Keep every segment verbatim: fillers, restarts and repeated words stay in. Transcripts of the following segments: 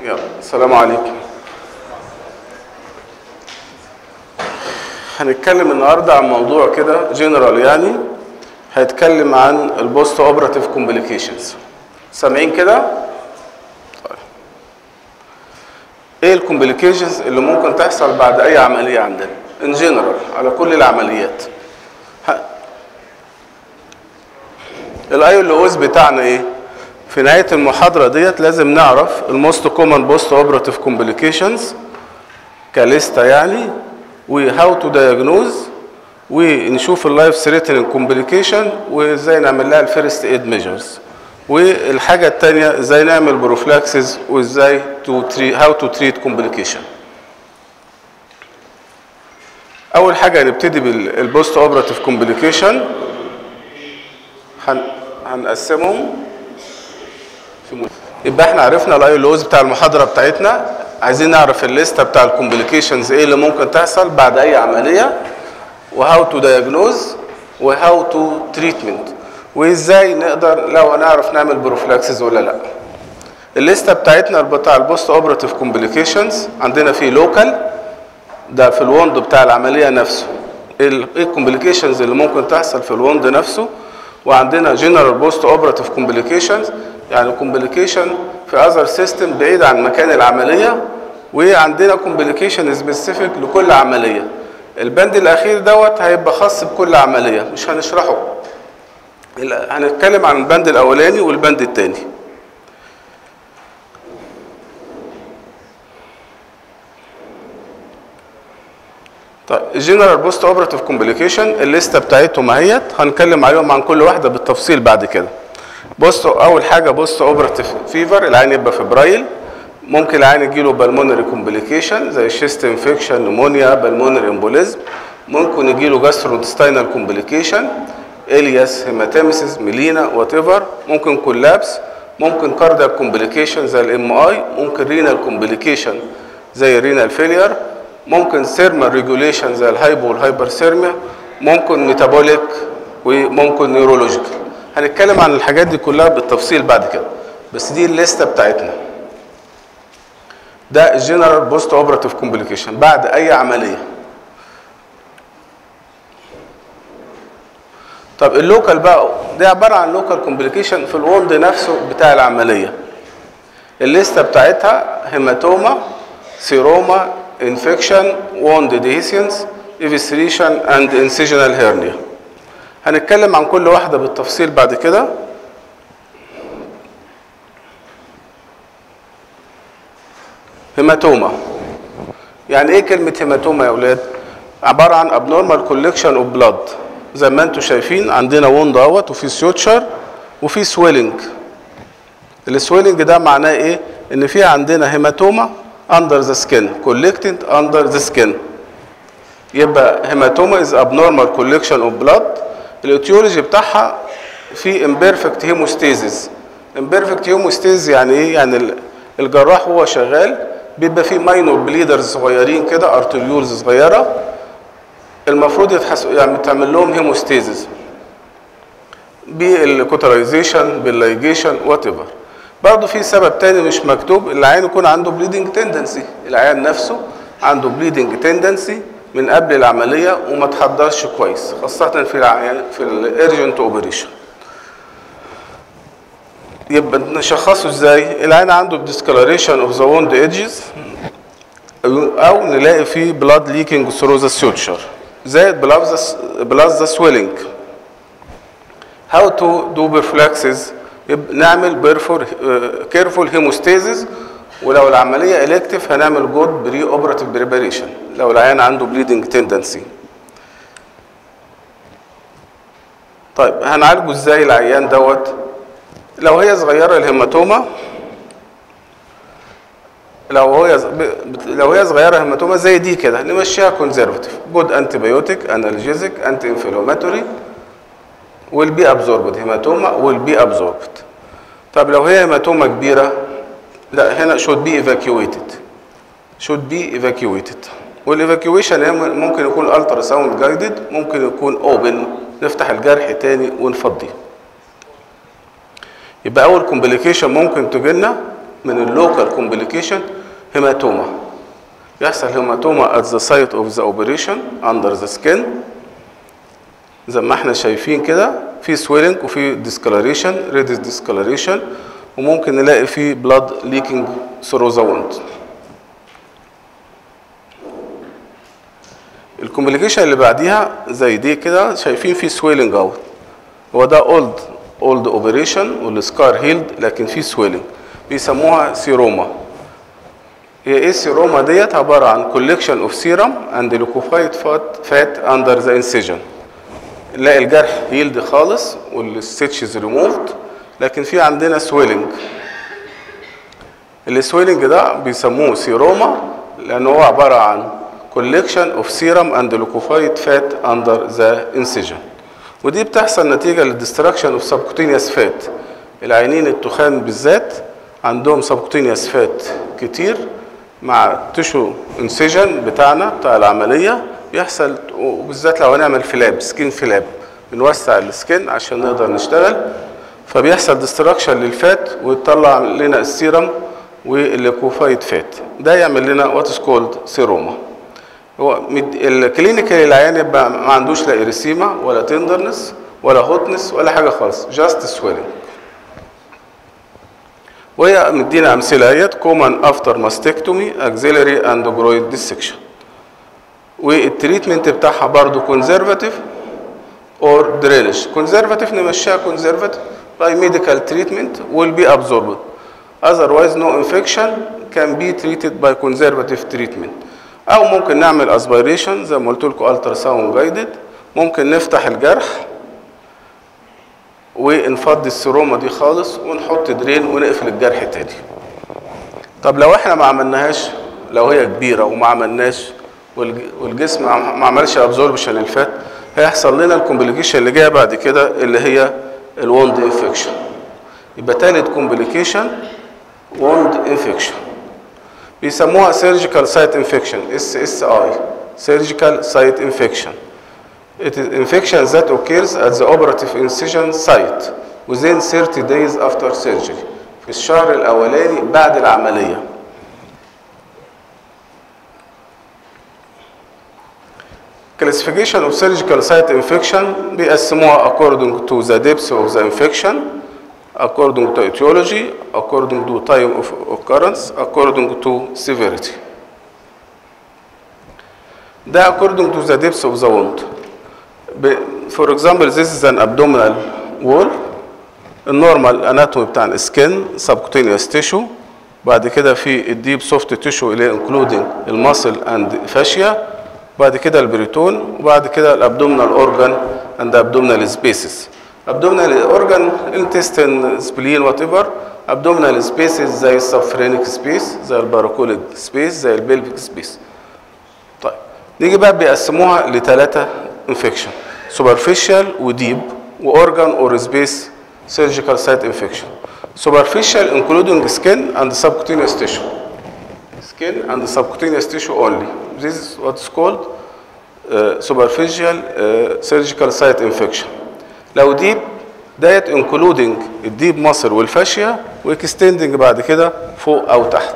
يلا السلام عليكم. هنتكلم النهارده عن موضوع كده جنرال، يعني هيتكلم عن البوست اوبراتيف كومبليكيشنز. سامعين كده؟ طيب. ايه الكومبليكيشنز اللي ممكن تحصل بعد اي عمليه عندنا ان جنرال على كل العمليات؟ الاي ال او اس بتاعنا ايه؟ في نهايه المحاضره ديت لازم نعرف الموست كومن بوست اوبراتيف كومبليكيشنز كليستا يعني، وهاو تو دايجنوز، ونشوف اللايف ثريتنينج كومبليكيشن وازاي نعمل لها الفيرست ايد ميجرز، والحاجه الثانيه ازاي نعمل بروفلاكسز وازاي تو تري هاو تو تريت كومبليكيشن. اول حاجه هنبتدي بالبوست اوبراتيف كومبليكيشن. هنقسمهم في م... يبقى احنا عرفنا الاي ال اوز بتاع المحاضره بتاعتنا. عايزين نعرف الليسته بتاع الكومبليكيشنز ايه اللي ممكن تحصل بعد اي عمليه، وهاو تو دايجنوز، وهاو تو تريتمنت، وازاي نقدر لو نعرف نعمل بروفلاكسز ولا لا. الليسته بتاعتنا بتاع البوست اوبراتيف كومبليكيشنز عندنا في لوكال، ده في الوند بتاع العمليه نفسه، ايه الكومبليكيشنز اللي ممكن تحصل في الوند نفسه. وعندنا جنرال بوست اوبراتيف كومبليكيشنز، يعني كومبليكيشن في اذر سيستم بعيد عن مكان العمليه، وعندنا كومبليكيشن سبيسيفيك لكل عمليه. البند الاخير دوت هيبقى خاص بكل عمليه، مش هنشرحه. هنتكلم عن البند الاولاني والبند الثاني. طيب الجنرال بوست اوبراتيف كومبليكيشن الليسته بتاعتهم اهيت، هنتكلم عليهم عن كل واحده بالتفصيل بعد كده. بوست اول حاجه بوست اوبراتيف فيفر، العين يبقى فبرايل. ممكن العين يجيله بالمونري كومبليكيشن زي الشيست انفكشن، نمونيا، بالمونري امبوليزم. ممكن يجيله جاسترونتستاينال كومبليكيشن، الياس، هيماتيمسيس، ميلينا، وات ايفر. ممكن كولابس، ممكن كاردياك كومبليكيشن زي الام اي، ممكن رينال كومبليكيشن زي رينال فيلير، ممكن ثيرمال ريجوليشن زي الهايبو والهايبرثيرميا، ممكن ميتابوليك، وممكن نيورولوجيكال. هنتكلم عن الحاجات دي كلها بالتفصيل بعد كده، بس دي الليسته بتاعتنا. ده الجنرال بوست اوبراتيف كومبليكيشن بعد اي عمليه. طب اللوكال بقى ده عباره عن لوكال كومبليكيشن في الوند نفسه بتاع العمليه. الليسته بتاعتها هيماتوما، سيروما، انفكشن، ووند ديهيسينس، ايفيسريشن اند انسيجنال هيرنيا. هنتكلم عن كل واحده بالتفصيل بعد كده. هيماتوما، يعني ايه كلمه هيماتوما يا اولاد؟ عباره عن abnormal collection of blood. زي ما انتم شايفين عندنا ووند اهوت، وفي سيوتشر وفي سويلنج. السويلنج ده معناه ايه؟ ان في عندنا هيماتوما under the skin, collected under the skin. يبقى هيماتوما is abnormal collection of blood. الاتيولوجي بتاعها في imperfect hemostasis. imperfect hemostasis يعني ايه؟ يعني الجراح وهو شغال بيبقى فيه ماينور بليدرز صغيرين كده، ارتريولز صغيره، المفروض يتحس يعني تعمل لهم هيموستاسيس بالكوترايزيشن، باللايجيشن، وات ايفر. برضه في سبب تاني مش مكتوب، العيان يكون عنده بليدنج تندنسي. العيان نفسه عنده بليدنج تندنسي من قبل العمليه وما تحضرش كويس، خاصه في العيان في الارجنت اوبريشن. يبقى نشخصه ازاي؟ العيان عنده ديسكلاريشن اوف ذا ووند ايدجز، او نلاقي فيه بلاد ليكينج ثرو ذا سيوتشر زائد بلس ذا سويلنج. هاو تو دو بيرفلاكسز؟ نعمل بيرفور كيرفول هيموستاسيس، ولو العمليه الكتيف هنعمل جود بري اوبراتيف بريباريشن لو العيان عنده بليدنج تندنسي. طيب هنعالجه ازاي العيان دوت؟ لو هي صغيره الهيماتوما، لو هي لو هي صغيره هيماتوما زي دي كده نمشيها كونزرفتيف، جود انتي بايوتيك، انالجيزيك، انتي انفلاماتوري، والبي ابزوربد. هيماتوما والبي ابزوربد. طب لو هي هيماتوما كبيره، لا هنا should be evacuated should be evacuated. والايفاكيويشن ممكن يكون الترا ساوند جايدد، ممكن يكون اوبن، نفتح الجرح تاني ونفضيه. يبقى اول كومبليكيشن ممكن تجي لنا من اللوكال كومبليكيشن هيماتوما. يحصل هيماتوما at the site of the operation under the skin زي ما احنا شايفين كده، في swelling وفي discoloration reddish discoloration، وممكن نلاقي فيه blood leaking through the wound. الكومبليكيشن اللي بعديها زي دي كده، شايفين في swelling اهو، هو ده old old operation والسكار هيلد لكن في swelling، بيسموها سيروما. هي ايه السيروما ديت؟ عباره عن collection of serum and liquefied fat fat under the incision. نلاقي الجرح هيلد خالص والستيتشز ريموفد، لكن في عندنا swelling. السويلنج ده بيسموه سيروما لأنه هو عبارة عن collection of serum and liquefied fat under the incision، ودي بتحصل نتيجة للدستراكشن of subcutaneous fat. العينين التخان بالذات عندهم subcutaneous fat كتير مع التشو انسيجن بتاعنا بتاع العملية بيحصل، وبالذات لو هنعمل فلاب سكين فلاب بنوسع السكين عشان نقدر نشتغل، فبيحصل دستراكشن للفات ويطلع لنا السيرم والليكوفايد فات، ده يعمل لنا وات از كولد سيروما. هو الكلينيكال العيان يبقى ما عندوش لا اريسيما ولا تندرنس ولا هوتنس ولا حاجه خالص، جاست سويلنج. وهي مدينا امثله اهيت كومن افتر ماستكتومي اكزيلري اند جرويد ديسكشن، والتريتمنت بتاعها برضه كونزرفاتيف اور درينج. كونزرفاتيف نمشيها كونزرفاتيف باي ميديكال تريتمنت will be absorbed. Otherwise no infection can be treated by conservative treatment. أو ممكن نعمل اسبيريشن زي ما قلت لكم الترا ساوند جايدد، ممكن نفتح الجرح ونفضي السيروما دي خالص ونحط درين ونقفل الجرح تاني. طب لو احنا ما عملناهاش، لو هي كبيرة وما عملناش والجسم ما عملش ابزوربشن للفات، هيحصل لنا الكومبليكيشن اللي جايه بعد كده اللي هي الوند انفكشن. يبقى تالت كومبليكيشن وند انفكشن، بيسموها سيرجيكال سايت انفكشن اس اس اي سيرجيكال سايت انفكشن. It is infection that occurs at the operative incision site within thirty days after surgery. في الشهر الأولاني بعد العملية. Classification of surgical site infection بيقسموها according to the depth of the infection, according to etiology, according to time of occurrence, according to severity. ده according to the depth of the wound. For example, this is an abdominal wall. النورمال اناتومي بتاع السكين subcutaneous tissue، بعد كده في الديب سوفت تيشو اللي including الماسل اند فاشيا، بعد كده البريتون، وبعد كده الابدومينال اورجان اند ابدومينال سبيسز. ابدومينال اورجان انتستين سبلين وات ايفر، ابدومينال سبيسز زي السبفرينيك سبيس زي الباراكوليد سبيس زي البلفيك سبيس. طيب نيجي بقى بيقسموها لثلاثه انفكشن، سوبرفيشال وديب واورجان اور سبيس surgical site infection. Superficial including skin and subcutaneous tissue. Skin and subcutaneous tissue only. This is what's called uh, superficial uh, surgical site infection. لو deep ديت including الديب ماسل والفاشيا واكستندنج بعد كده فوق او تحت.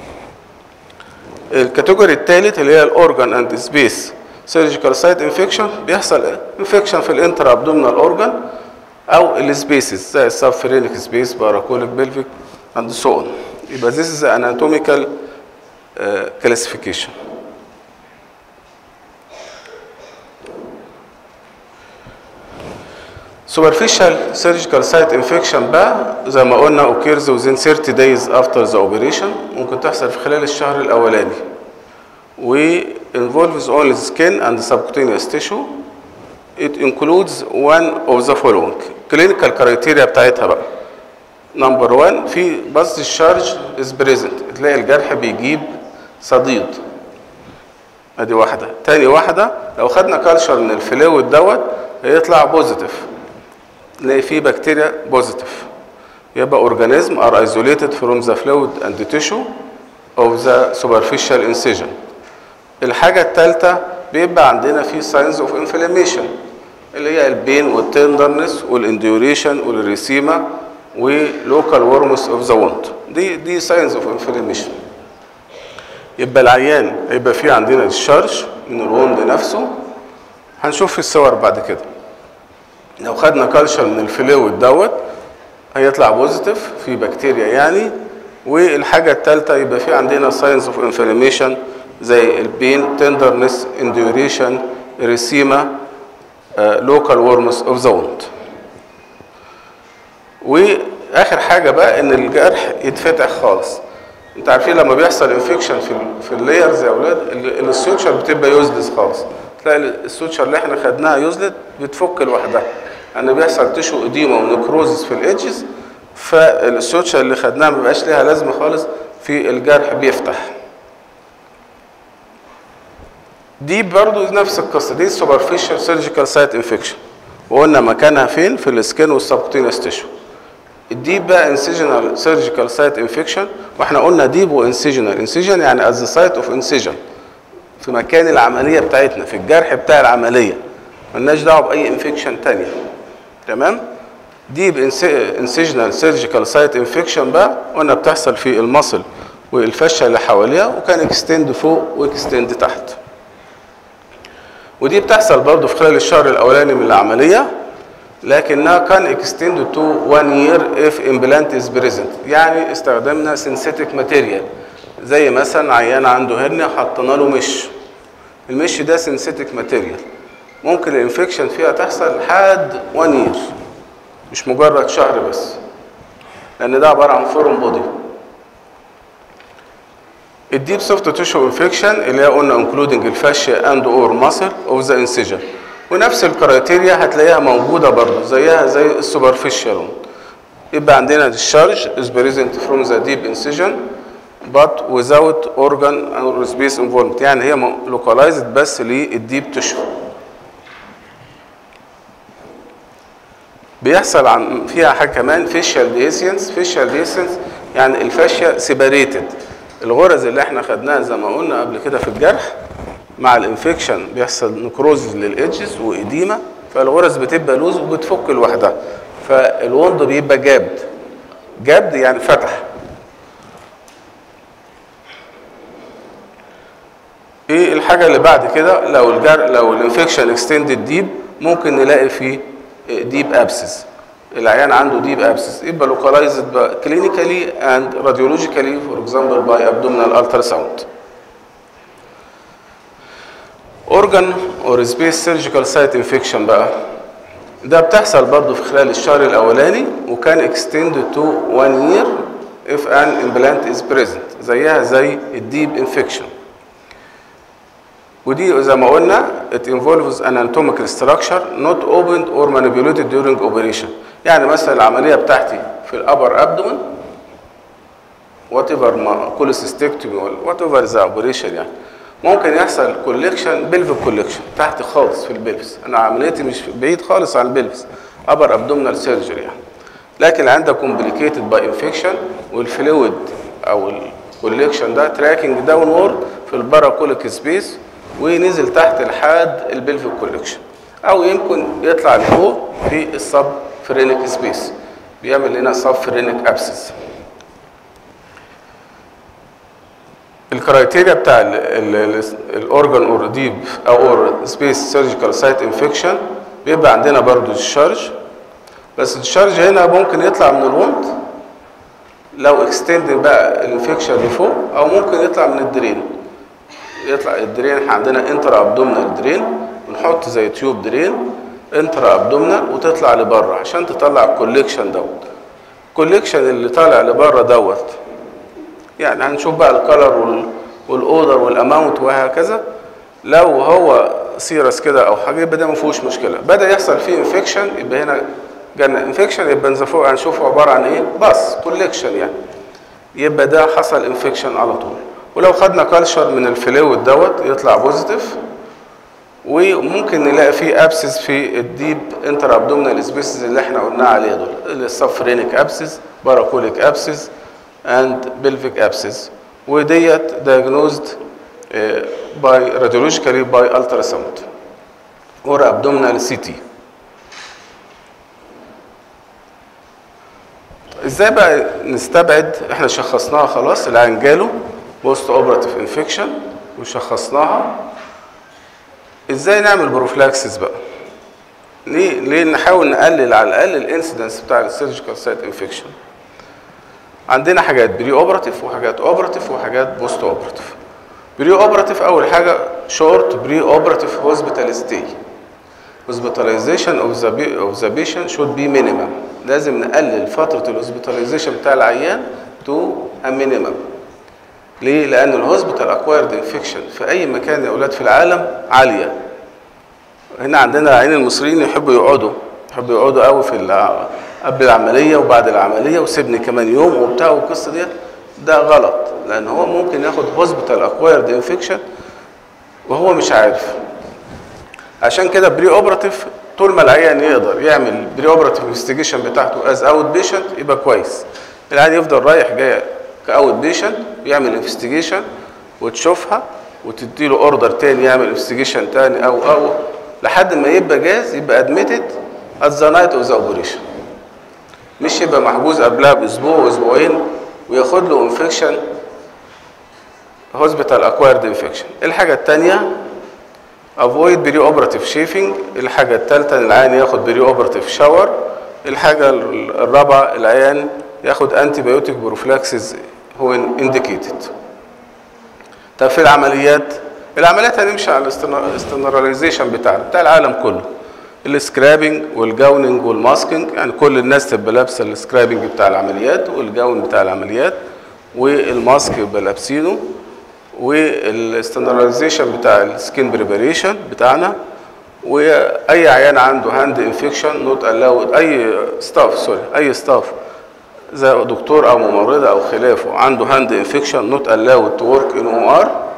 الكاتيجوري الثالث اللي هي الاورجان اند سبيس surgical site infection، بيحصل infection في الانترا ابدومينال اورجان او السبيسز زي السبفرينيك سبيس باراكوليك بلفيك اند سو اون. يبقى this is anatomical uh, classification. superficial surgical site infection بقى زي ما قلنا occurs within thirty days after the operation، ممكن تحصل في خلال الشهر الاولاني، و involves only the skin and the subcutaneous tissue. It includes one of the following. clinical criteria بتاعتها بقى. number one في bus discharge is present، تلاقي الجرح بيجيب صديد. ادي واحدة. تاني واحدة لو خدنا كالشر من الفلويد دوت هيطلع بوزيتيف، نلاقي فيه بكتيريا بوزيتيف، يبقى organism are isolated from the fluid and the tissue of the superficial incision. الحاجة الثالثة بيبقى عندنا فيه signs of inflammation اللي هي البين والتندرنس والانديوريشن والريسيما ولوكال وورمس اوف ذا ووند. دي دي ساينز اوف انفلاميشن. يبقى العيان هيبقى فيه عندنا الشرج من الوند نفسه، هنشوف في الصور بعد كده. لو خدنا كالشر من الفلويد دوت هيطلع بوزيتيف في بكتيريا يعني. والحاجه الثالثه يبقى في عندنا ساينز اوف انفلاميشن زي البين، تندرنس، انديوريشن، ريسيما، لوكال وورمس اوف ذا ووند. واخر حاجه بقى ان الجرح يتفتح خالص. انت عارفين لما بيحصل انفكشن في في اللايرز يا اولاد السوتشر بتبقى يوزلس خالص، تلاقي السوتشر اللي احنا خدناها يوزلت بتفك لوحدها، ان بيحصل تشو اديما ونكروزس في الايدجز، فالسوتشر اللي خدناها ما بقاش ليها لازمه خالص في الجرح بيفتح. دي برضو نفس القصه، دي سوبرفيشال سيرجيكال سايت انفكشن، وقلنا مكانها فين؟ في السكين والسبكوتينس تيشو. الديب بقى انسيجنال سيرجيكال سايت انفكشن، واحنا قلنا ديب وانسيجنال. انسيجن يعني از سايت اوف انسيجن، في مكان العمليه بتاعتنا، في الجرح بتاع العمليه، مالناش دعوه باي انفكشن ثانيه. تمام؟ ديب انسيجنال سيرجيكال سايت انفكشن بقى قلنا بتحصل في المصل والفشه اللي حواليها، وكان اكستند فوق واكستند تحت. ودي بتحصل برضه في خلال الشهر الاولاني من العمليه، لكنها كان اكستند تو one year if implant is present. يعني استخدمنا سينثيتيك ماتيريال، زي مثلا عيان عنده هرنيا حطينا له مش، المش ده سينثيتيك ماتيريال، ممكن الانفكشن فيها تحصل لحد one year، مش مجرد شهر بس، لان ده عباره عن فورم بودي. الديب سوفت تيشو انفكشن اللي هي قلنا انكلودنج الفاشيا اند اور ماسل اوف ذا انسيجن، ونفس الكرايتيريا هتلاقيها موجوده برضه زيها زي السوبرفيشال. يبقى عندنا الشارج is present from the deep incision but without organ or space involvement، يعني هي localized بس للديب تيشو. بيحصل عن فيها حاجه كمان فيشال ديسينس. فيشال ديسينس يعني الفاشيا سيباريتد، الغرز اللي احنا خدناها زي ما قلنا قبل كده في الجرح مع الانفكشن بيحصل نكروزز للايدجز واديما، فالغرز بتبقى لوز وبتفك لوحدها، فالوند بيبقى جابد. جابد يعني فتح. ايه الحاجه اللي بعد كده؟ لو الجر لو الانفكشن اكستندد ديب ممكن نلاقي فيه ديب ابسس. العيان عنده ديب ابسس يبقى لوكالايزد كلينيكالي اند راديولوجيكالي فور اكزامبل باي ابدومينال الترا ساوند. اورجان اور سبيس سيرجيكال سايت انفكشن بقى ده بتحصل برضه في خلال الشهر الاولاني، وكان اكستند تو one year if an implant is present، زيها زي الديب انفكشن. ودي زي ما قلنا it involves anatomical structure not opened or manipulated during operation. يعني مثلا العمليه بتاعتي في الابر ابدومن وات ايفر كوليسيستكتومي وات ايفر ذا اوبريشن، يعني ممكن يحصل كوليكشن بلفيك كوليكشن تحت خالص في البلفس. انا عمليتي مش بعيد خالص عن البلفس، ابر ابدومينال سيرجري يعني، لكن عندها كومبليكيتد باي انفكشن والفلويد او الكوليكشن ده تراكنج داون وورد في الباراكوليك سبيس ونزل تحت لحد البلفيك كوليكشن، او يمكن يطلع لفوق في السب فرينيك سبيس بيعمل لنا سب فرينيك ابسس. الكرايتيريا بتاع الاورجان اور ديب او اور سبيس سيرجيكال سايت انفكشن بيبقى عندنا برضو الشارج، بس الشارج هنا ممكن يطلع من الوند لو اكستند بقى الانفكشن لفوق، او ممكن يطلع من الدرين. يطلع الدرين عندنا انترا ابدومينال درين، ونحط زي تيوب درين انترا ابدومينال وتطلع لبره عشان تطلع الكوليكشن دوت. الكوليكشن اللي طالع لبره دوت يعني هنشوف بقى الكالر والاودر والاماونت وهكذا. لو هو سيرس كده او حاجه يبقى ده ما فيهوش مشكله. بدا يحصل فيه انفكشن يبقى هنا جالنا انفكشن، يبقى نزفوه هنشوفه عباره عن ايه؟ بس كوليكشن يعني، يبقى ده حصل انفكشن على طول. ولو خدنا كالشر من الفلويد دوت يطلع بوزيتيف، وممكن نلاقي فيه ابسس في الديب انتر ابدومينال سبيسز اللي احنا قلنا عليها دول، السفرينيك ابسس، باراكوليك ابسس اند بلفيك ابسس، وديت diagnosed باي راديولوجيكالي باي الترا ساوند اور ابدومينال سي تي. ازاي بقى نستبعد؟ احنا شخصناها خلاص، العيان جاله بوست اوبراتيف انفكشن وشخصناها، ازاي نعمل بروفلاكسس بقى؟ ليه ليه نحاول نقلل على الاقل الانسيدنس بتاع السيرجيكال سايت انفكشن؟ عندنا حاجات بري اوبراتيف وحاجات اوبراتيف وحاجات بوست اوبراتيف. بري اوبراتيف اول حاجه شورت بري اوبراتيف هوسبيتال ستي. hospitalization of the of the patient should be minimum. لازم نقلل فتره الهوسبيتاليزيشن بتاع العيان تو a minimum. ليه؟ لان الهوسبيتال اكوايرد انفكشن في اي مكان يا اولاد في العالم عاليه. هنا عندنا العيانين المصريين يحبوا يقعدوا يحبوا يقعدوا قوي في قبل العمليه وبعد العمليه وسيبني كمان يوم وبتاع والقصه ديت، ده غلط، لان هو ممكن ياخد هوسبيتال اكوايرد انفكشن وهو مش عارف. عشان كده بري اوبراتيف طول ما العيان يقدر يعمل بري اوبراتيف انفستيجيشن بتاعته از اوت بيشنت يبقى كويس. العيان يفضل رايح جاي كاوت بيشنت يعمل انفستيجيشن وتشوفها وتدي له اوردر تاني يعمل انفستيجيشن تاني او او لحد ما يبقى جاهز يبقى ادميتد ات ذا نايت اوف ذا اوبريشن. مش يبقى محجوز قبلها باسبوع واسبوعين وياخد له انفكشن هوسبيتال اكوايرد انفكشن. الحاجه الثانيه افويد بري اوبراتيف شيفنج. الحاجه الثالثه ان العيان ياخد بري اوبراتيف شاور. الحاجه الرابعه العيان ياخد انتي بايوتيك بروفلاكسز هو انديكيتد. طب في العمليات، العمليات هنمشي على الاستنراليزيشن بتاعنا بتاع العالم كله، السكرابنج والجاوننج والماسكنج، يعني كل الناس تبقى لابسه السكرابنج بتاع العمليات والجاون بتاع العمليات والماسك يبقى لابسينه، والاستنراليزيشن بتاع السكين بريباريشن بتاعنا. واي عيان عنده هاند انفكشن نوت الاود، اي ستاف سوري اي ستاف زي دكتور او ممرضه او خلافه عنده هاند انفكشن نوت الاود تو ورك ان او ار.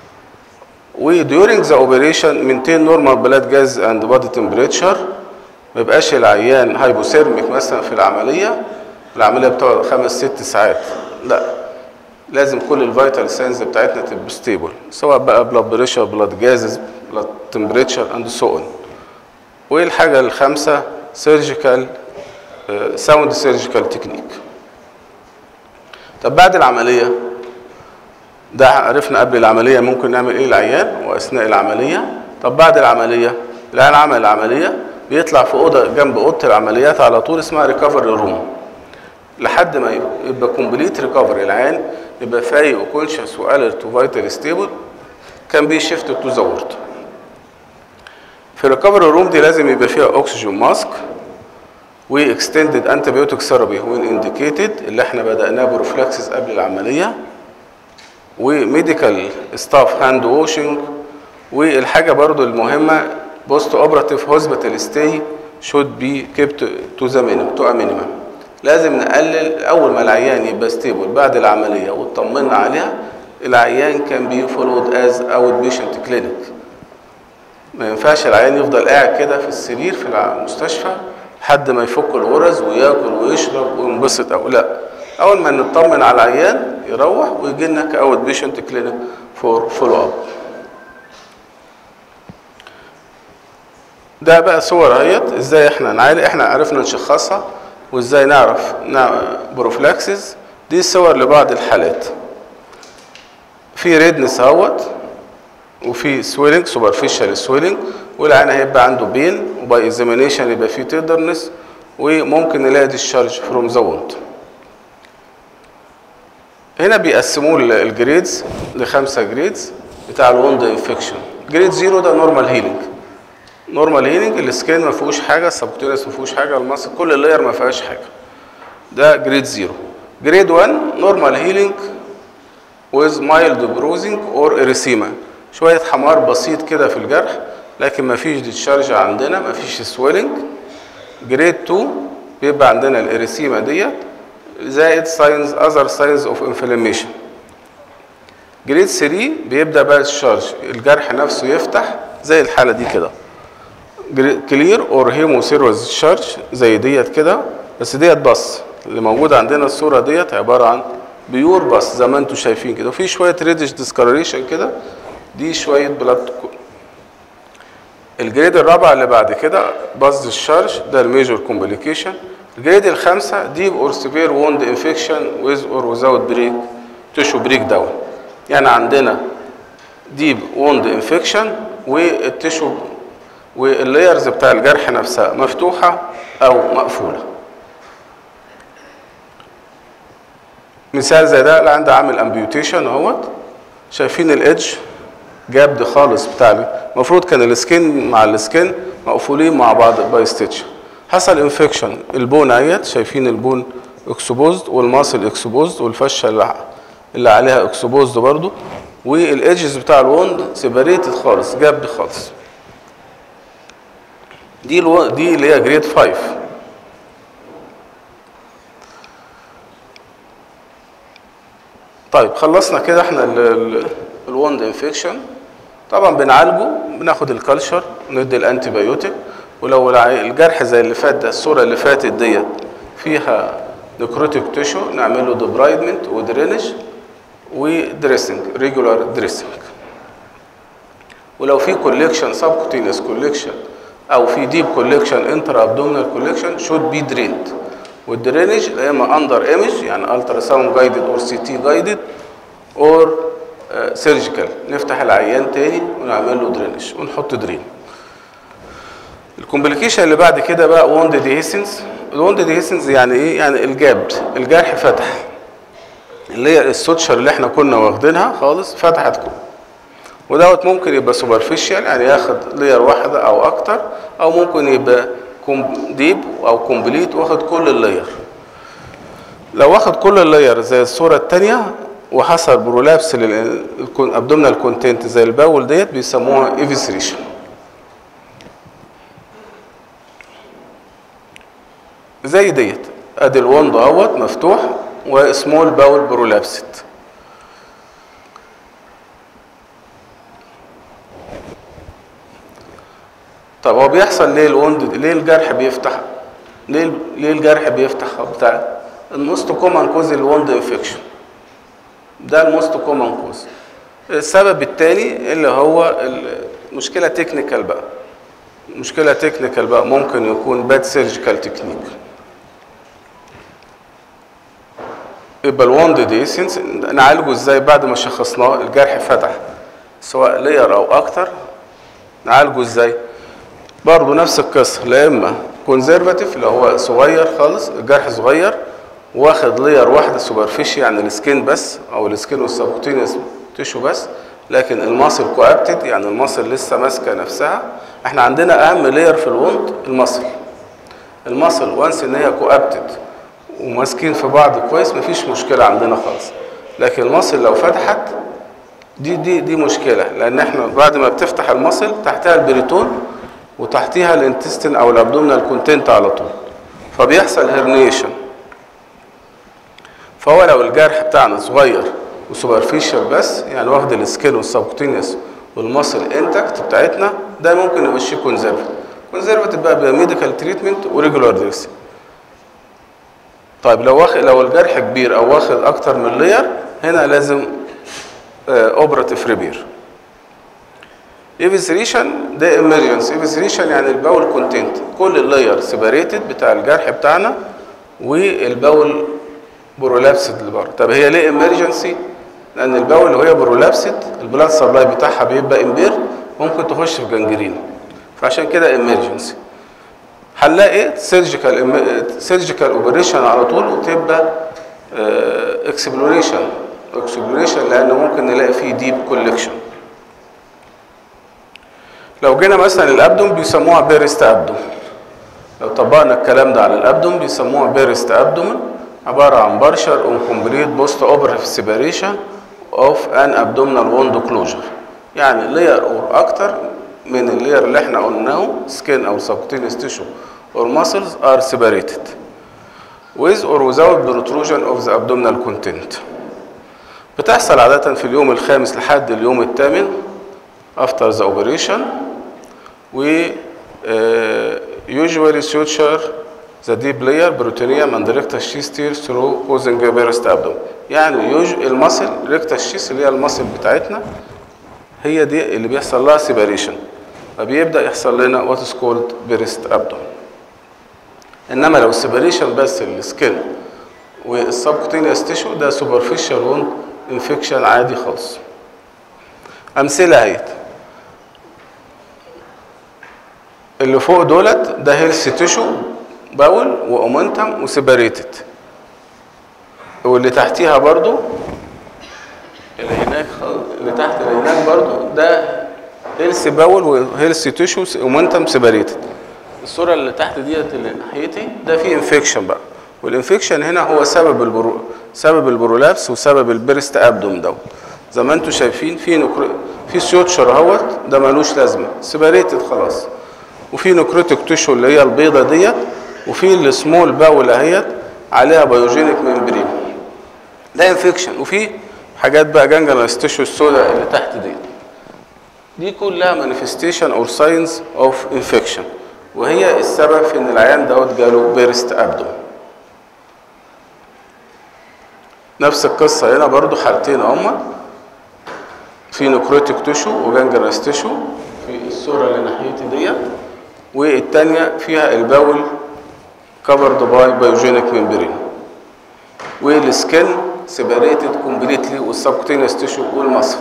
و during the operation maintain normal blood gas and body temperature. ما يبقاش العيان هايبوثيرميك مثلا في العمليه، العمليه بتقعد خمس ست ساعات، لا، لازم كل الفيتال ساينز بتاعتنا تبقى ستيبل، سواء بقى بلاد بريشر بلاد جازز بلاد تمبريتشر اند سو اون. والحاجه الخامسه سيرجيكال ساوند سيرجيكال تكنيك. طب بعد العمليه، ده عرفنا قبل العمليه ممكن نعمل ايه للعيان واثناء العمليه. طب بعد العمليه، العيان عمل العمليه بيطلع في اوضه جنب اوضه العمليات على طول اسمها ريكفري روم لحد ما يبقى كومبليت ريكفري، العيان يبقى فايق وكونشس والرت وفيتال ستيبل كان بي شيفت تو ذا وورد. في الريكفري روم دي لازم يبقى فيها اكسجين ماسك واكستندد انتي بايوتيك ثيرابي وين انديكيتد اللي احنا بدأناه بروفلاكسس قبل العمليه، وميديكال ستاف هاند واشنج. والحاجه برضو المهمه بوست اوبراتيف هوسبيتال ستاي شود بي كيبت تو ذا مينيمم تو ا مينيمم. لازم نقلل اول ما العيان يبقى ستيبل بعد العمليه واطمنا عليها، العيان كان بي فولود از اوت بيشنت كلينيك. ما ينفعش العيان يفضل قاعد كده في السرير في المستشفى لحد ما يفك الغرز وياكل ويشرب وينبسط، او لا، اول ما نطمن على العيان يروح ويجي لنا كاوت بيشنت كلينيك فور فولو اب. ده بقى صور اهيت ازاي احنا نعالج، احنا عرفنا نشخصها وازاي نعرف بروفلاكسز. دي صور لبعض الحالات، في ريدنس اهوت وفي سويلنج سوبرفيشال سويلنج، والعين هيبقى عنده بين، وباي اكزامينيشن يبقى فيه تيردرنس، وممكن نلاقي ديسشارج فروم ذا ووند. هنا بيقسموه الجريدز لخمسه جريدز بتاع الوند انفكشن. جريد زيرو ده نورمال هيلينج. نورمال هيلينج السكين ما فيهوش حاجه، السبكوتينس ما فيهوش حاجه، الماسك كل اللاير ما فيهاش حاجه. ده جريد زيرو. جريد واحد نورمال هيلينج with mild bruising or erythema، شويه حمار بسيط كده في الجرح لكن ما فيش ديتشارج عندنا، ما فيش سويلنج. جريد اتنين بيبقى عندنا الاريثيما ديت زائد ساينز اذر ساينز اوف انفلاميشن. جريد تلاتة بيبدا بقى الشارج، الجرح نفسه يفتح زي الحاله دي كده، كلير اور هيموسيروز شارج زي ديت كده، بس ديت بس اللي موجوده عندنا الصوره ديت عباره عن بيور بس زي ما انتم شايفين كده، وفي شويه ريدش ديسكاريشن كده، دي شويه بلاد. الجريد الرابع اللي بعد كده باز الشارج، ده الميجور كومبليكيشن، الجريد الخامسة ديب اور سيفير ووند انفكشن ويز اور ويزاوت بريك تيشو بريك داون. يعني عندنا ديب ووند انفكشن والتيشو واللايرز بتاع الجرح نفسها مفتوحة او مقفولة. مثال زي ده اللي عنده عامل امبيوتيشن اهوت، شايفين الادج جابد خالص بتاع، المفروض كان السكين مع السكين مقفولين مع بعض باي ستيتش، حصل انفكشن البون اهيت، شايفين البون اكسبوزد والماسل اكسبوزد والفشه اللي, اللي عليها اكسبوزد برضو، والايدجز بتاع الوند سيبريتد خالص جابد خالص. دي الو... دي اللي هي جريد خمسة. طيب خلصنا كده احنا الوند انفكشن. طبعا بنعالجه، بناخد الكالشر وندي الانتي بايوتيك، ولو الجرح زي اللي فات ده، الصوره اللي فاتت ديت فيها نكروتيك تيشو، نعمل له دبرايدمنت ودرينج ودريسنج، ريجولار دريسنج. ولو في كوليكشن سبكوتينيوس كوليكشن او في ديب كوليكشن انتر ابدومينال كوليكشن شود بي دريند. والدرينج يا اما اندر ايمج يعني الترا ساوند جايدد اور سي تي جايدد اور سيرجيكال، نفتح العيان تاني ونعمل له درينج ونحط درين. الكومبليكيشن اللي بعد كده بقى ووند ديهيسنس. الووند ديهيسنس يعني ايه؟ يعني الجابد، الجرح فتح، اللي هي السوتشر اللي احنا كنا واخدينها خالص فتحت كله، ودوت ممكن يبقى سوبرفيشال يعني ياخد لير واحده او اكتر، او ممكن يبقى ديب او كومبليت واخد كل اللير. لو واخد كل اللير زي الصوره الثانيه وحصل برولابس للابدومينال كونتنت زي الباول ديت بيسموها ايفيسريشن. زي ديت ادي الوند اهوت مفتوح وسمول باول برولابست. طب هو بيحصل ليه الوند؟ ليه الجرح بيفتح؟ ليه ليه الجرح بيفتح بتاع الموست كومن كوز الوند انفكشن، ده الموست كومن كوز. السبب الثاني اللي هو المشكله تكنيكال بقى، مشكله تكنيكال بقى ممكن يكون باد سيرجيكال تكنيك. يبقى الوند ديسنس نعالجه ازاي بعد ما شخصناه؟ الجرح فتح سواء لير او اكتر، نعالجه ازاي؟ برضه نفس القصه، لا اما كونزرفاتيف اللي هو صغير خالص، الجرح صغير واخد لير واحده سوبرفيشي يعني السكين بس او السكين والسبكوتينيوس تيشو بس، لكن الماسل كوابتد يعني الماسل لسه ماسكه نفسها. احنا عندنا اهم لير في الوند الماسل. الماسل وانس ان هي كوابتد وماسكين في بعض كويس مفيش مشكله عندنا خالص، لكن الماسل لو فتحت دي دي دي مشكله، لان احنا بعد ما بتفتح الماسل تحتها البريتون وتحتيها الانتستين او الابدومينال كونتنت على طول، فبيحصل هرنيشن. فهو لو الجرح بتاعنا صغير وسوبرفيشال بس يعني واخد السكين والسبكوتينيوس والماسل انتكت بتاعتنا، ده ممكن نمشيه كونزرفاتيف. كونزرفاتيف بقى بميديكال تريتمنت وريجولار دريسنج. طيب لو واخد لو الجرح كبير او واخد اكتر من لير، هنا لازم اوبراتيف ريبير. ايفيسريشن ده امرجنسي. ايفيسريشن يعني الباول كونتنت كل اللاير سيباريتد بتاع الجرح بتاعنا والباول برولابسد اللي بره. طب هي ليه امرجنسي؟ لان الباول اللي هي برولابسد البلاد سبلاي بتاعها بيبقى امبير، ممكن تخش في جنجرين، فعشان كده امرجنسي. حلها ايه؟ سيرجيكال سيرجيكال اوبريشن على طول، وتبقى اكسبلوريشن اكسبلوريشن لان ممكن نلاقي فيه ديب كولكشن. لو جينا مثلا الابدوم بيسموها بيرست ابدوم. لو طبقنا الكلام ده على الابدوم بيسموها بيرست ابدوم، عباره عن بارشر اون كومبليت بوست اوبراتيف سيباريشن اوف ان ابدومينال ووند كلوجر، يعني لير اور اكتر من اللير اللي احنا قلناه سكين او سبكوتينيوس تيشو or muscles are separated with or without protrusion of the abdominal content. بتحصل عادة في اليوم الخامس لحد اليوم الثامن after the operation. و uh, usually suture the deep layer peritoneum and rectus sheath through causing a burst abdomen. يعني المصل rectus sheath اللي هي المصل بتاعتنا هي دي اللي بيحصل لها separation، فبيبدأ يحصل لنا what is called burst abdomen. انما لو سيبريشن بس السكين والسبكوتينيوس تيشو ده سوبرفيشال ووند انفكشن عادي خالص. امثله اهيت اللي فوق دولت ده هيلث تيشو باول واومنتم وسيبريتد، واللي تحتيها برضو اللي هناك اللي تحت اللي هناك برضو ده هيلث باول وهيلث تيشو اومنتم سيبريتد. الصوره اللي تحت ديت اللي ناحيتي ده فيه انفكشن بقى، والانفكشن هنا هو سبب البرو سبب البرولابس وسبب البريست ابدوم دوت. زي ما انتم شايفين في نكر... في سيوتشر اهوت ده ملوش لازمه سيبريتد خلاص، وفي نكروتيك تيشو اللي هي البيضه ديت، وفي السمول باول اهيت عليها بايوجينيك ممبرين ده انفكشن، وفي حاجات بقى جانجرينس تيشو السوداء اللي تحت دي دي كلها مانيفستيشن اور ساينز اوف انفكشن، وهي السبب في ان العيان دوت جاله بيرست ابدوم. نفس القصه هنا برضو حالتين هما في نكروتيك تيشو وجانجرينس تيشو في الصوره اللي ناحيتي ديت، والثانيه فيها الباول كفرد باي بايوجينيك ممبرين، والسكن سيبريتد كومبليتلي والسبكوتينيوس تيشو والمصل.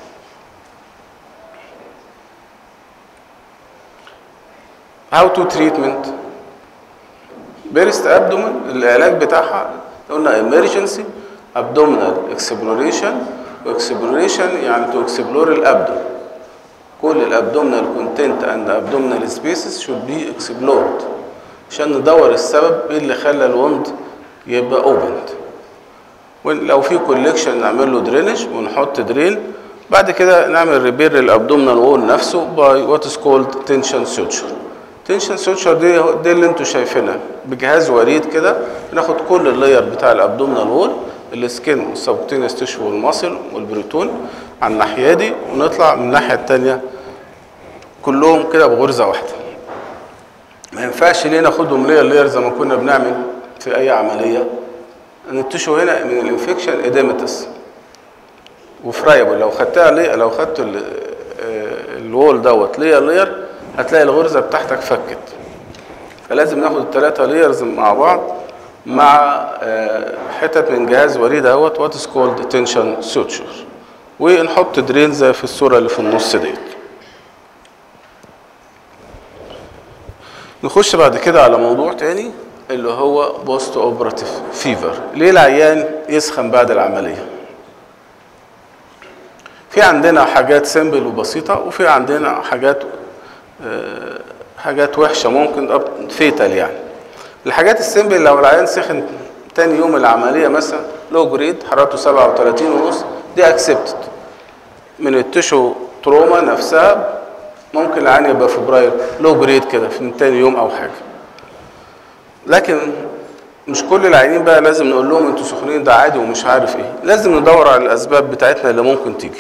هاو تو تريتمنت بيرست ابدومن، العلاج بتاعها قلنا emergency abdominal exploration، واكسبلوريشن يعني تو اكسبلور الابدوم، كل الابدومينال كونتنت اند ابدومينال سبيسز شود بي اكسبلورد عشان ندور السبب ايه اللي خلى الوند يبقى اوبند. ولو في كوليكشن نعمل له درينج ونحط درين، بعد كده نعمل ريبير للابدومينال وول نفسه باي وات از كولد تنشن سوتشر. تنشن سوتشر دي دي اللي انتوا شايفينها بجهاز وريد كده، بناخد كل اللاير بتاع الابدومينال وول السكين والسبكوتينيوس تيشو والماسل والبريتون على الناحيه دي، ونطلع من الناحيه الثانيه كلهم كده بغرزه واحده. ما ينفعش ليه ناخدهم لير لير زي ما كنا بنعمل في اي عمليه، ان التيشو هنا من الانفكشن اديمتس وفرايبل، لو خدتها ليه لو خدت الوول دوت لير لير هتلاقي الغرزه بتاعتك فكت. فلازم ناخد الثلاثه ليرز مع بعض مع حتت من جهاز وريد اهوت وات از كولد تنشن سوتشر، ونحط درين زي في الصوره اللي في النص ديت. نخش بعد كده على موضوع تاني اللي هو بوست اوبراتيف فيفر. ليه العيان يسخن بعد العمليه؟ في عندنا حاجات سيمبل وبسيطه، وفي عندنا حاجات حاجات وحشه ممكن فيتال. يعني الحاجات السيمبل لو العيان سخن تاني يوم العمليه مثلا لو جريد حرارته سبعة وثلاثين ونص، دي اكسبتد من التشو تروما نفسها، ممكن العيان يبقى فبراير لو جريد كده في تاني يوم او حاجه. لكن مش كل العيانين بقى لازم نقول لهم انتوا سخنين ده عادي ومش عارف ايه، لازم ندور على الاسباب بتاعتنا اللي ممكن تيجي.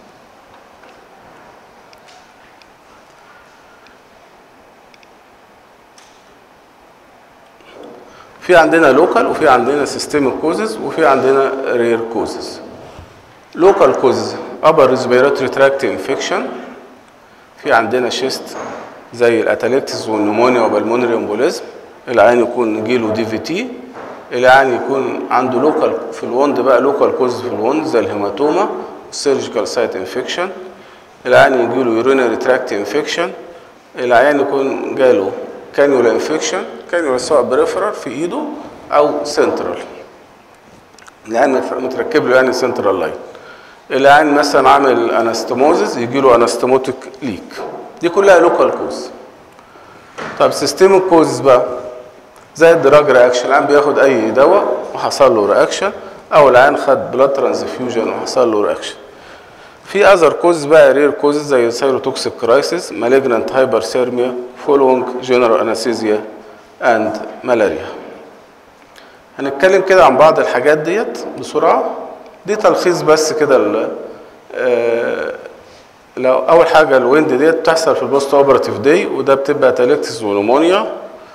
في عندنا لوكال وفي عندنا سيستميك كوزز وفي عندنا رير كوزز. لوكال كوزز upper respiratory tract infection، في عندنا شيست زي الاتاليكتس والنمونيا وبالمونري امبوليزم، العيان يكون يجيله دي في تي، العيان يكون عنده لوكال في الوند بقى لوكال كوز في الوند زي الهيماتوما والسيرجيكال سايت انفكشن، العيان يجيله يورينري تراكت انفكشن، العيان يكون جاله كانيولا انفكشن، كانيولا سواء بريفرال في ايده او سنترال، العيان متركب له يعني سنترال لاين، العيان مثلا عامل انستموزز يجي له انستموتيك ليك، دي كلها لوكال كوز. طب سيستميك كوز بقى زي الدراج رياكشن، العيان بياخد اي دواء وحصل له رياكشن، او العيان خد بلاد ترانسفيوجن وحصل له رياكشن. في اذر كوز بقى رير كوز زي سيروتوكسيك كرايسيس، مالجنانت هايبرثيرميا فولوينج جنرال انستيزيا اند ملاريا. هنتكلم كده عن بعض الحاجات ديت بسرعه، دي تلخيص بس كده. آه لو اول حاجه الويند ديت بتحصل في البوست اوبراتيف داي، وده بتبقى تاليكتس ونمونيا.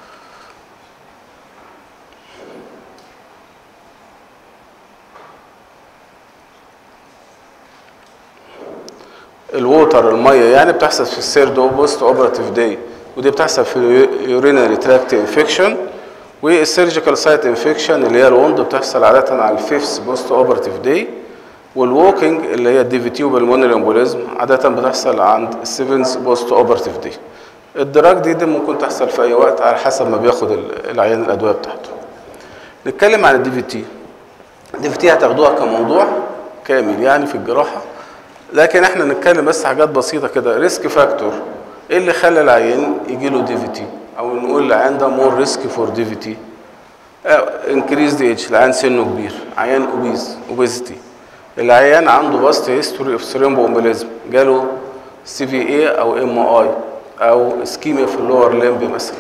الووتر الميه يعني بتحصل في السيرد بوست اوبراتيف داي، ودي بتحصل في يورينري تراكت انفكشن، والسيرجيكال سايت انفكشن اللي هي الوند بتحصل عاده على الفيفث بوست اوبراتيف داي، والووكينج اللي هي الدي في تي وبالمونري امبوليزم عاده بتحصل عند السيفنث بوست اوبراتيف داي. الدراج دي دي ممكن تحصل في اي وقت على حسب ما بياخد العيان الادويه بتاعته. نتكلم عن الدي في تي. الدي في تي هتاخدوها كموضوع كامل يعني في الجراحه، لكن احنا نتكلم بس حاجات بسيطه كده. ريسك فاكتور، ايه اللي خلى العيان يجي له دي في تي، او نقول العيان ده مور ريسك فور دي في تي؟ انكريز دي ايدج، العيان سنه كبير، عيان اوبيز اوبيزيتي، العيان عنده باست هيستوري اوف ثرومبو امبوليزم، جاله سي في اي او ام اي او اسكيميا في اللور ليمب مثلا.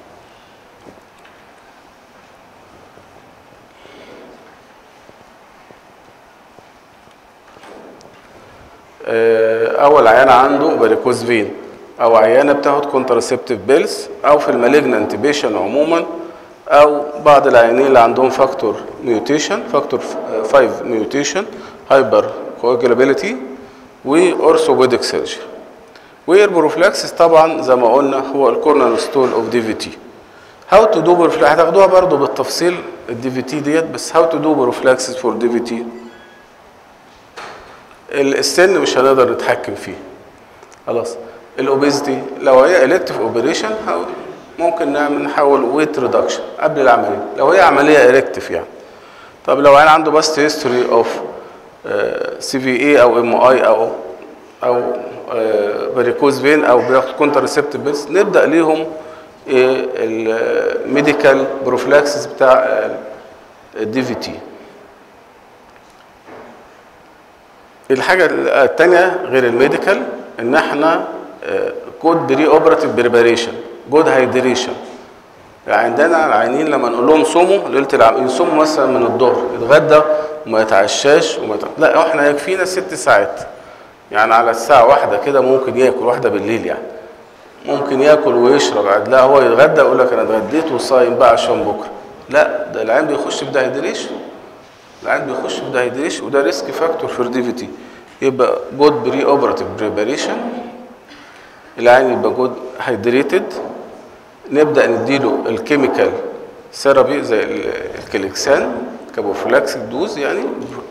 او العيان عنده فاريكوز فين، او عيانه بتاخد كونتراسبتيف بيلز، او في المالجنانت بيشن عموما، او بعض العيانين اللي عندهم فاكتور ميوتيشن، فاكتور خمسة ميوتيشن، هايبر كواجولابيلتي، واورثوبيديك سيرجري. والبروفلاكسس طبعا زي ما قلنا هو الكورنر ستول اوف دي في تي. هاو تو دو بروفلاكسس هتاخدوها برضو بالتفصيل الدي في تي ديت، بس هاو تو دو بروفلاكسس فور دي في تي. السن مش هنقدر نتحكم فيه خلاص. الاوبيزيتي لو هي الكتيف اوبريشن ممكن نعمل نحاول ويت ريدكشن قبل العمليه لو هي عمليه الكتيف يعني. طب لو انا عنده باست هيستوري اوف سي في اي او ام اي او او فاريكوز فين او بياخد كونترسبتيف بيلز، نبدا ليهم الميديكال بروفلاكسس بتاع الدي في تي. الحاجه الثانيه غير الميديكال ان احنا جود بري اوبراتيف بريباريشن، جود هايدريشن. يعني عندنا العيانين لما نقول لهم صوموا ليله العمليه يصوموا مثلا من الظهر، يتغدى وما يتعشاش وما يتع... لا احنا يكفينا ست ساعات، يعني على الساعه واحده كده ممكن ياكل، واحده بالليل يعني ممكن ياكل ويشرب عادي. لا هو يتغدى يقول لك انا اتغديت وصايم بقى عشان بكره، لا ده العيان بيخش في دايدريشن، العيان بيخش في دايدريشن وده ريسك فاكتور فور دي في تي. يبقى جود بري اوبراتيف بريباريشن، العين يبقى جود هايدريتد، نبدا نديله الكيميكال ثيرابي زي الكليكسان كابوفلاكسيك دوز يعني،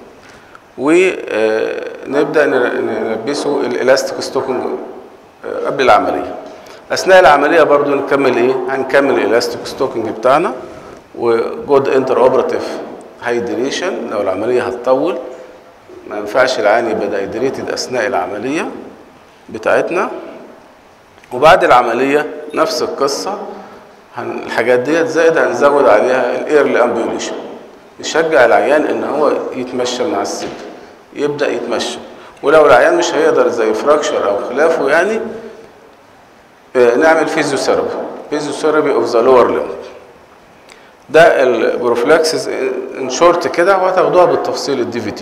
ونبدا نلبسه الالاستيك ستوكينج قبل العمليه. اثناء العمليه برضو نكمل ايه؟ هنكمل الالاستيك ستوكينج بتاعنا، وجود انتر اوبراتيف هايدريشن. لو العمليه هتطول ما ينفعش العين يبقى دايدريتد اثناء العمليه بتاعتنا. وبعد العمليه نفس القصه، الحاجات ديت زائد هنزود عليها الايرلي امبيوليشن، نشجع العيان ان هو يتمشى مع الصدر، يبدا يتمشى. ولو العيان مش هيقدر زي فراكشر او خلافه يعني نعمل فيزيوثيرابي، فيزيوثيرابي اوف ذا لور ليمب. ده البروفلاكسس ان شورت كده، وهتاخدوها بالتفصيل الدي في تي.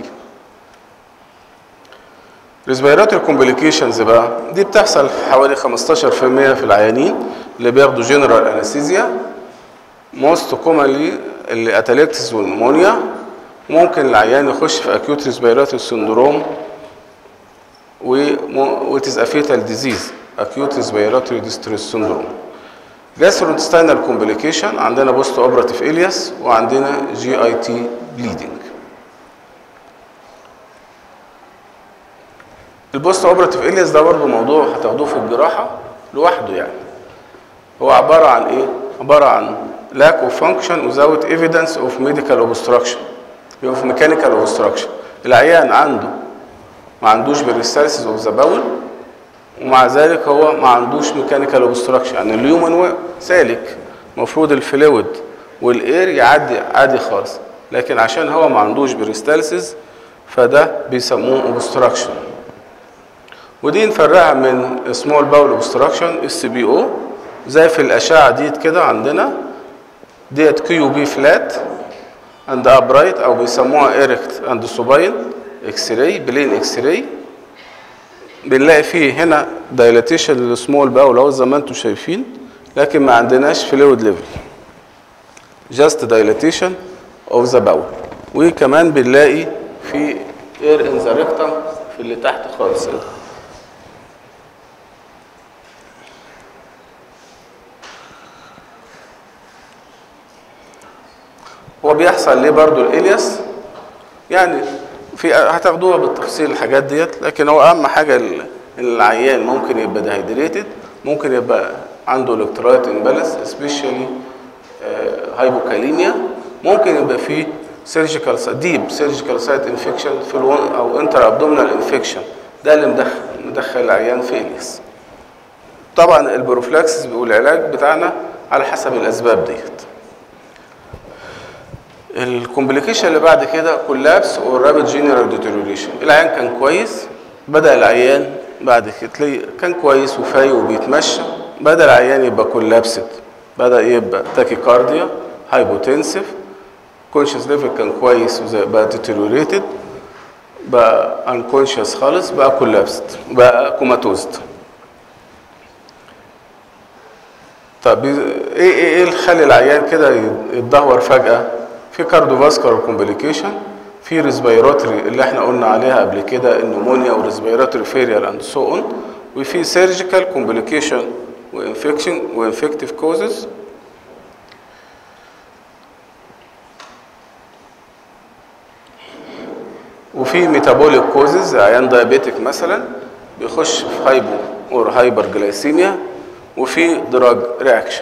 ريسبيراتوري كومبليكيشنز بقى دي بتحصل في حوالي خمستاشر في المية في العيانين اللي بياخدوا جنرال انستيزيا، موست كومنلي اللي اتاليكتس والنمونيا. ممكن العيان يخش في اكيوت ريسبيراتوري سندروم و it is a fatal disease acute respiratory distress syndrome. gastrointestinal complication عندنا بوست اوبراتيف الياس، وعندنا جي اي تي بليدنج. البوست اوبراتيف الياس ده برضه موضوع هتاخدوه في الجراحه لوحده يعني. هو عباره عن ايه؟ عباره عن lack of function without evidence of medical obstruction، of mechanical obstruction. العيان عنده ما عندوش بريستالسيس اوف ذا باول، ومع ذلك هو ما عندوش ميكانيكال اوبستراكشن. يعني اليومن سالك، المفروض الفلويد والاير يعدي عادي خالص، لكن عشان هو ما عندوش بريستالسيس فده بيسموه اوبستراكشن. ودي نفرقها من سمول باول اوبستراكشن اس بي او، زي في الاشعه ديت كده عندنا ديت كيو بي فلات اند ابرايت، او بيسموها ايركت اند سوباين اكس راي، بلين اكس راي. بنلاقي فيه هنا دايلاتيشن للسمول باول اهو زي ما انتم شايفين، لكن ما عندناش فلويد ليفل، جاست دايلاتيشن اوف ذا باول. وكمان بنلاقي في اير ان ذا ريكتم في اللي تحت خالص كده. بيحصل ليه برضو الالياس؟ يعني في هتاخدوها بالتفصيل الحاجات ديت، لكن هو اهم حاجه العيان ممكن يبقى ديهايدريتد، ممكن يبقى عنده الكترولايت امبالانس سبيشالي هايبوكاليميا، ممكن يبقى فيه سيرجيكال ديب سيرجيكال سايت انفكشن في الون او انتر ابدومينال انفكشن، ده اللي مدخل مدخل العيان في الياس. طبعا البروفلاكسس والعلاج بتاعنا على حسب الاسباب ديت. الكومبليكيشن اللي بعد كده كولابس او رابيد جنرال ديتيريوريشن. العيان كان كويس، بدا العيان بعد كده تلاقي كان كويس وفايق وبيتمشى، بدا العيان يبقى كولابست، بدا يبقى تاكيكارديا، هايبوتنسيف، كونشس ليفل كان كويس وبقى ديتيريوريتد، بقى انكونشس خالص، بقى كولابست، بقى كوماتوزد. طب ايه ايه ايه اللي خلي العيان كده يتدهور فجأة؟ في كارديوفاسكولار كومبليكيشن، في ريسبيراتوري اللي احنا قلنا عليها قبل كده النمونيا وريسبيراتوري فيلير اند سو اون، وفي سيرجيكال كومبليكيشن وانفكشن وانفكتيف كوزز. وفي ميتابوليك كوزز، عيان دايابيتك مثلا بيخش في هايبو اور هايبر جلايسيميا، وفي دراج رياكشن.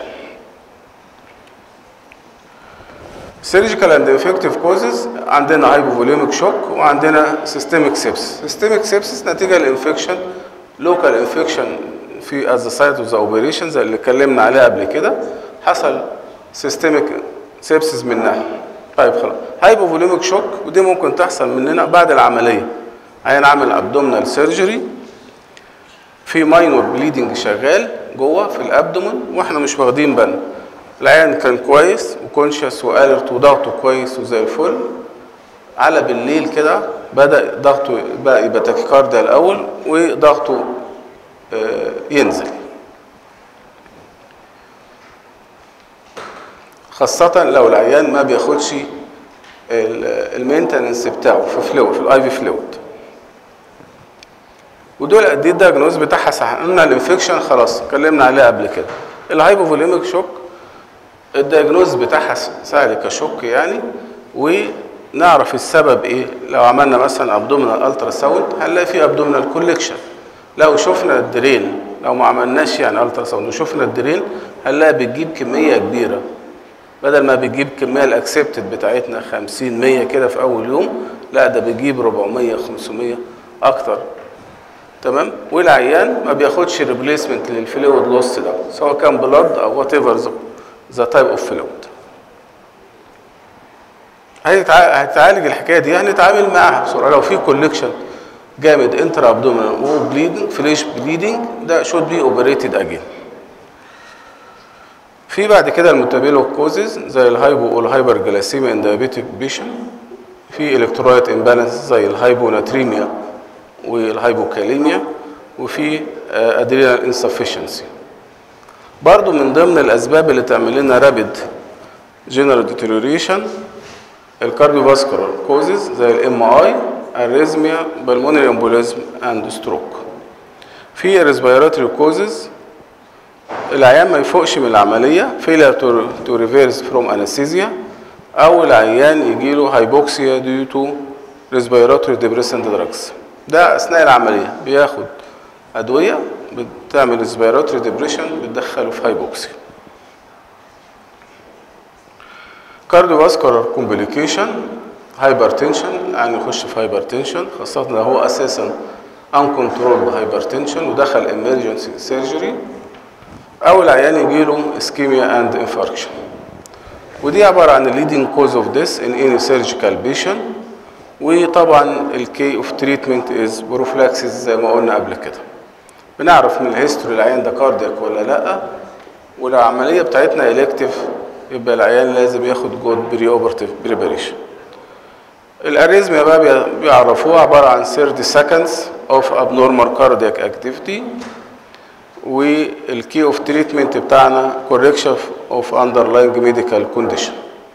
سيرجيكال اند انفكتيف كوزز عندنا هايبوفوليميك شوك وعندنا سيستميك سيبسس. سيستميك سيبسس نتيجه الانفكشن، لوكال انفكشن في از سايت اوف ذا اوبريشن زي اللي اتكلمنا عليها قبل كده، حصل سيستميك سيبسس منها. طيب خلاص، هايبوفوليميك شوك ودي ممكن تحصل مننا بعد العمليه. عيان عامل ابدومينال سيرجري، في ماينور بليدنج شغال جوه في الابدومن واحنا مش واخدين بالنا. العيان كان كويس وكونشس والرت وضغطه كويس وزي الفل، على بالليل كده بدا ضغطه بقى يبقى تاكيكارديا الاول وضغطه ينزل، خاصه لو العيان ما بياخدش المينتنس بتاعه في فلويد، في الاي في فلويد. ودول دي الدايجنوز بتاعها صح. قلنا الانفكشن خلاص اتكلمنا عليها قبل كده. الهايبوفوليميك شوك الدايجنوز بتاعها سهل كشوك يعني، ونعرف السبب ايه. لو عملنا مثلا ابدومينال الترا ساوند هنلاقي فيه ابدومينال كوليكشن. لو شفنا الدرين، لو ما عملناش يعني الترا ساوند وشفنا الدرين هنلاقي بتجيب كميه كبيره، بدل ما بتجيب كميه الاكسبتد بتاعتنا خمسين مية كده في اول يوم، لا ده بتجيب أربعمية خمسمية اكتر. تمام. والعيان ما بياخدش ريبليسمنت للفلويد لوس ده، سواء كان بلاد او وات ايفر ذا تايب اوف فلويد. هتعالج الحكايه دي، هنتعامل معاها بسرعه. لو في كوليكشن جامد انترا ابدومينال وبليدنج فليش بليدنج، ده شود بي اوبريتد اجين. في بعد كده الميتابوليك كوزز زي الهايبو والهايبر جلايسيميا ان دايابيتيك بيشن، في الكترولايت امبالانس زي الهايبوناتريميا والهايبوكاليميا، وفي ادرينال انسفشنسي. برضو من ضمن الاسباب اللي تعمل لنا رابيد جنرال ديتيريوريشن الكارديوفاسكولار كوزز زي الام اي، اريزميا، بالمونري امبوليزم اند ستروك. في ريسبيراتوري كوزز العيان ما يفوقش من العمليه، فيلر تو ريفيرس فروم انستيزيا، او العيان يجي له هايبوكسيا ديو تو ريسبيراتوري ديبريسنت دراجز. ده اثناء العمليه بياخد ادويه بتعمل ريسبيراتوري ديبريشن بتدخله في هايبوكسيا. كارديوفاسكولار كومبليكيشن هايبرتنشن، يعني يخش في هايبرتنشن خاصه لو هو اساسا ان كنترول هايبرتنشن ودخل امرجنسي سيرجري، او العيان يجي له اسكيميا اند انفاركشن. ودي عباره عن الليدنج كوز اوف ديث ان اني سيرجيكال بيشن. وطبعا الكي اوف تريتمنت از بروفلاكسيس زي ما قلنا قبل كده. بنعرف من الهيستوري العيان ده كاردياك ولا لا، ولو العمليه بتاعتنا الكتيف يبقى العيان لازم ياخد جود بري اوبرتيف بريباريشن. الاريزميا بقى بيعرفوها عباره عن ثيرتي سكندز اوف ابنورمال كاردياك اكتيفيتي. والكي اوف تريتمنت بتاعنا كوركشن اوف اندرلاينج ميديكال كونديشن.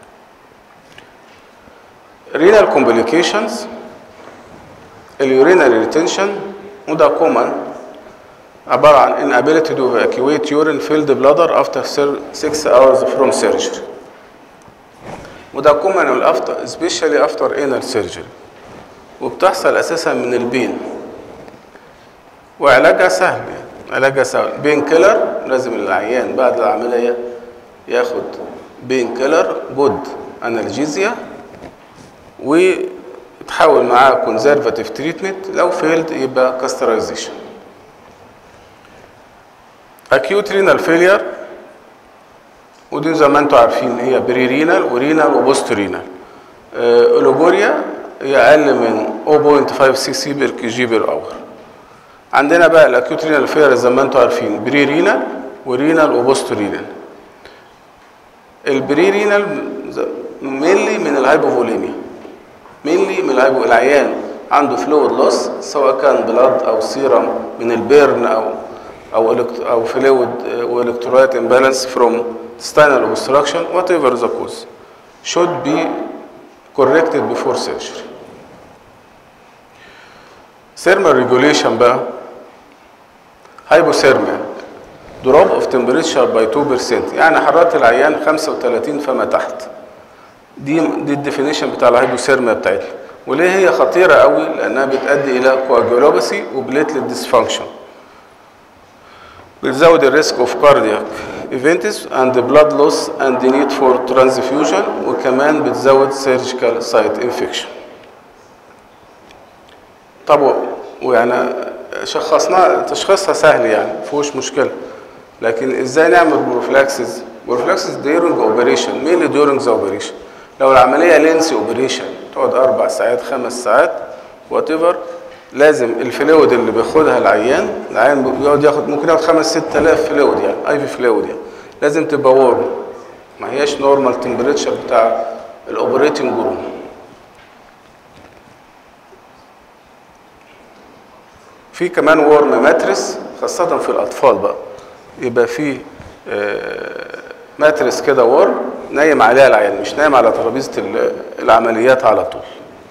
رينال كومبليكيشنز اليورينري ريتنشن، وده كومن، عباره عن inability to evacuate urine filled bladder after six hours from surgery. وده كومن افتر سبيشالي افتر انال سيرجري، وبتحصل اساسا من البين، وعلاجها سهل يعني. علاجها سهل، بين كيلر، لازم العيان بعد العمليه ياخد بين كيلر جود انالجيزيا، وتحاول معاه كونزرفاتيف تريتمنت، لو فيلد يبقى كاسترايزيشن. اكيوت رينال فيلير، ودي زي ما انتم عارفين هي بري رينال ورينال وبوست رينال. اولوجوريا هي اقل من صفر فاصلة خمسة سي سي بير كي جي بير اور. عندنا بقى الاكيوت رينال فيلير زي ما انتم عارفين بري رينال ورينال وبوست رينال. البري رينال مينلي من الهايبوفوليميا، مينلي من الهايبو، العيان عنده فلويد لوس سواء كان بلاد او سيرم من البيرن او او او فلويد والكترولايت امبالانس فروم intestinal obstruction, whatever the cause, should be corrected before surgery. Thermal regulation بقى، hypothermia, drop of temperature by two percent، يعني حرارة العيان خمسة وثلاثين فما تحت. دي دي الديفينيشن بتاع الهايبوثيرميا بتاعتنا. وليه هي خطيرة قوي؟ لأنها بتؤدي إلى كواجولوباسي وبليتلت ديسفانكشن. بتزود الريسك اوف كاردياك ايفنتس اند بلاد لوس اند نيد فور ترانسفيوجن، وكمان بتزود سيرجيكال سايت انفكشن. طب ويعني شخصنا تشخيصها سهل يعني مفيهوش مشكله، لكن ازاي نعمل بروفلاكسز؟ بروفلاكسز ديورنج اوبريشن، مينلي ديورنج ذا اوبريشن. لو العمليه لينسي اوبريشن تقعد اربع ساعات خمس ساعات وات ايفر، لازم الفلويد اللي بياخدها العيان، العيان بيقعد ياخد ممكن ياخد خمس ست آلاف فلويد يعني اي في فلويد يعني، لازم تبقى وورم، ما هياش نورمال تمبريتشر بتاع الاوبريتنج روم. في كمان وورم ماتريس خاصة في الأطفال بقى، يبقى في ماتريس كده وورم نايم عليها العيان، مش نايم على ترابيزة العمليات على طول.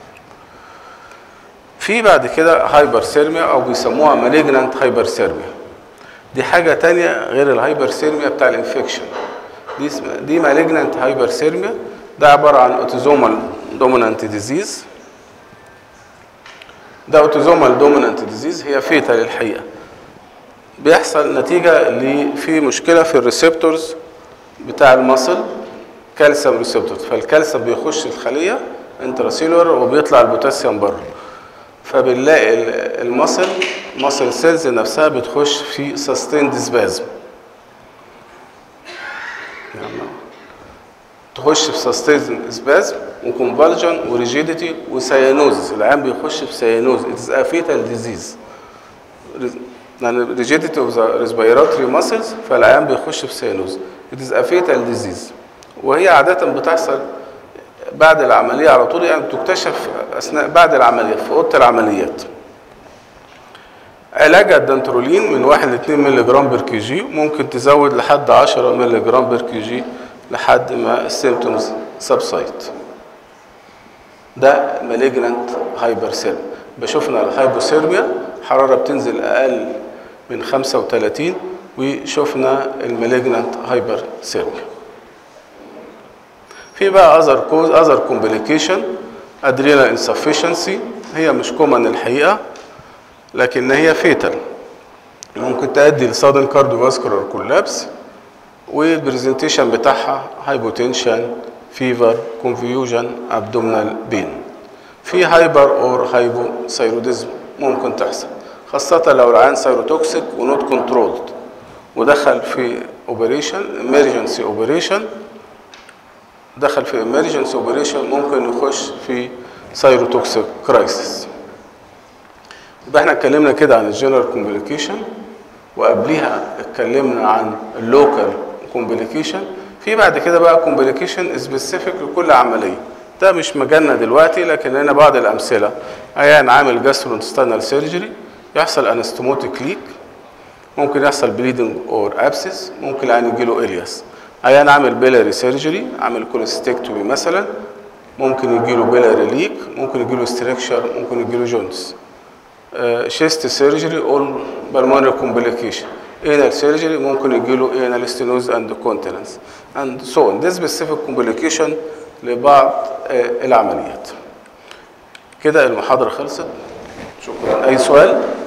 في بعد كده هايبرثيرميا او بيسموها مالجنانت هايبرثيرميا، دي حاجه تانية غير الهايبرثيرميا بتاع الانفكشن. دي دي مالجنانت هايبرثيرميا، ده عباره عن اوتوزومال دومينانت ديزيز. ده اوتوزومال دومينانت ديزيز، هي فيتال الحقيقه، بيحصل نتيجه ل في مشكله في الريسبتورز بتاع المصل، كالسيوم ريسبتورز، فالكالسيوم بيخش الخليه انتراسيلولر وبيطلع البوتاسيوم بره، فبنلاقي المصل مصل سيلز نفسها بتخش في سستيند سبازم، يعني تخش في سستيند سبازم وكونفالجن وريجيديتي وسيانوز. العيان بيخش في سيانوز، اتس ا فيتال ديزيز، يعني ريجيديتي اوف ذا ريسبيراتوري ماسلز، فالعيان بيخش في سيانوز، اتس ا فيتال ديزيز. وهي عاده بتحصل بعد العمليه على طول، يعني بتكتشف اثناء بعد العمليه في اوضه العمليات. علاجها الدنترولين من واحد ل اتنين مللي جرام بير كي جي، ممكن تزود لحد عشرة مللي جرام بير كي جي لحد ما السيمبتومز سبسايد. ده مالجنانت هايبرثيرميا. بشوفنا الهايبوثيرميا حراره بتنزل اقل من خمسة وثلاثين، وشوفنا المالجنانت هايبرثيرميا. في بقى اذر كوز اذر كومبليكيشن، ادرينال انسفشنسي، هي مش كومن الحقيقه لكن هي فيتال، ممكن تؤدي لصادن كارديوفاسكولار كولابس، والبرزنتيشن بتاعها هايبوتنشن، فيفر، كونفيوجن، ابدومينال بين. في هايبر اور هايبوثايروديزم ممكن تحصل، خاصه لو العيان سيروتوكسيك ونوت كنترولد ودخل في اوبريشن امرجنسي اوبريشن، دخل في emergency operation ممكن يخش في سيروتوكسيك كرايسيس. يبقى احنا اتكلمنا كده عن الجنرال كومبليكيشن، وقبليها اتكلمنا عن اللوكال كومبليكيشن. في بعد كده بقى كومبليكيشن سبيسيفيك لكل عمليه، ده مش مجالنا دلوقتي، لكن هنا بعض الامثله. عيان عامل جاسترونستانال سيرجري يحصل انستموتيك ليك، ممكن يحصل بليدنج اور ابسس، ممكن العيان يجيله الياس. عيان عامل بيلاري سيرجري، عامل كوليستكتومي مثلا، ممكن يجيله بيلاري ليك، ممكن يجيله ستريكشر، ممكن يجيله جونز. شيست سيرجري اول بالمونري كومبليكيشن. انال سيرجري ممكن يجيله انال ستينوز اند كونتيننس اند سو اون. This specific complication لبعض العمليات. كده المحاضرة خلصت. شكرا. أي سؤال؟